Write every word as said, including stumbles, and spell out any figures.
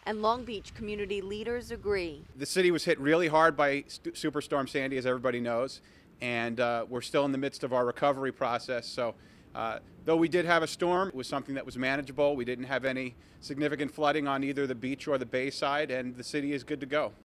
and Long Beach community leaders agree. The city was hit really hard by Superstorm Sandy, as everybody knows, and uh, we're still in the midst of our recovery process. So uh, though we did have a storm, it was something that was manageable. We didn't have any significant flooding on either the beach or the bay side, and the city is good to go.